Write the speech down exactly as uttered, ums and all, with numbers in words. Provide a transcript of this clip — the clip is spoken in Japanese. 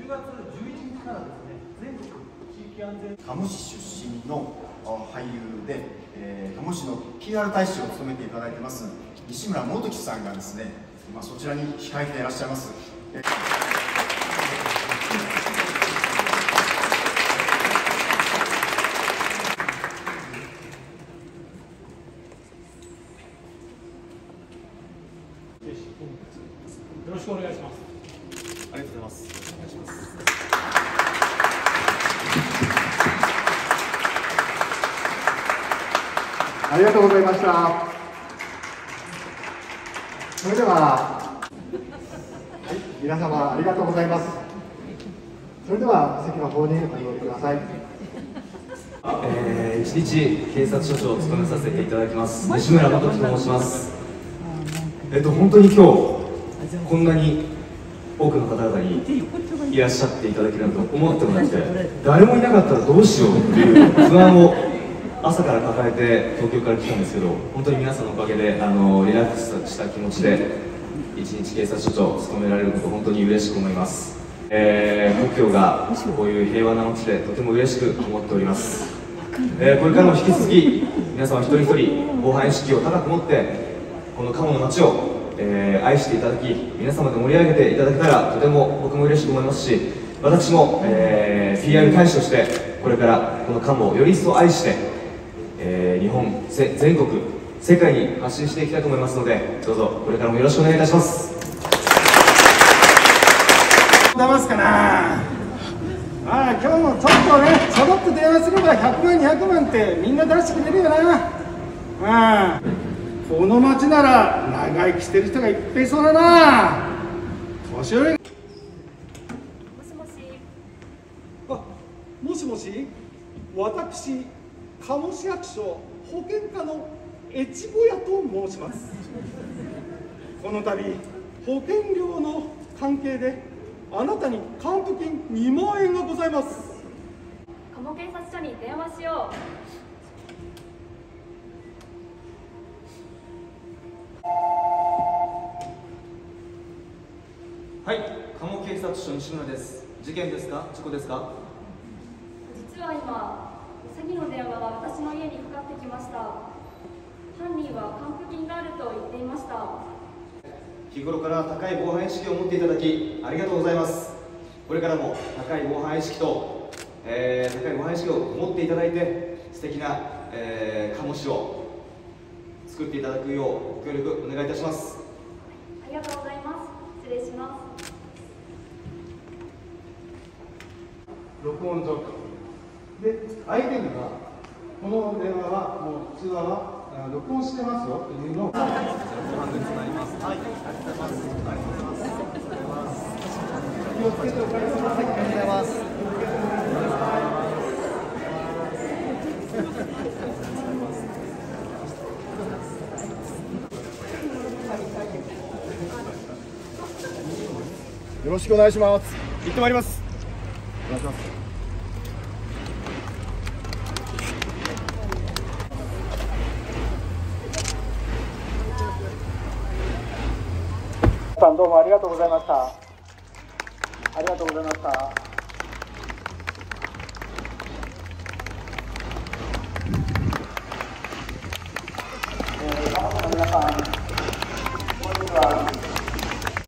うがつじゅういちにちからですね、全国地域安全カモ市出身の俳優で、えー、カモ市の ピーアール 大使を務めていただいてます西村元樹さんがですね、まあ、そちらに控えていらっしゃいます。 よろしくお願いします。 ありがとうございます。お願いします。 ありがとうございました。それでは、はい、皆様ありがとうございます。それでは席の方にお戻りください。 えー、一日警察署長を務めさせていただきます西村誠樹と申します。えっと本当に今日こんなに多くの方々にいらっしゃっていただけると思ってもなくて、誰もいなかったらどうしようという不安を朝から抱えて東京から来たんですけど、本当に皆さんのおかげであのリラックスした気持ちで一日警察署長を務められることを本当に嬉しく思います。えー、故郷がこういう平和な街でとても嬉しく思っております。えー、これからも引き続き皆様一人一人防犯意識を高く持ってこの鴨の街を、えー、愛していただき皆様で盛り上げていただけたらとても僕も嬉しく思いますし、私も、えー、ピーアール 大使としてこれからこの鴨をより一層愛して、えー、日本全国世界に発信していきたいと思いますので、どうぞこれからもよろしくお願いいたします。 騙すかなあ。今日もちょっとねちょろっと電話すればひゃくまんにひゃくまんってみんな出してくれるよな。ああ、この町なら長生きしてる人がいっぱいいそうだな。年寄り。もしもし。あ、もしもし。私鴨市役所保険課の越後屋と申します。この度保険料の関係であなたに還付金にまんえんがございます。 鴨警察署に電話しよう。 はい、鴨警察署西村です。事件ですか、事故ですか？ 実は今詐欺の電話が私の家にかかってきました。犯人は還付金があると言っていました。 日頃から高い防犯意識を持っていただきありがとうございます。これからも高い防犯意識と、えー、高い防犯意識を持っていただいて素敵な、えー、鴨市を作っていただくようご協力お願いいたします。 ありがとうございます。失礼します。 録音状況で、相手にはこの電話はもう通話は録音してますよというのを気をつけてお帰りください。ありがとうございます。よろしくお願いします。行ってまいります。お願いします。さんどうもありがとうございました。ありがとうございました。えー、皆さん、本日は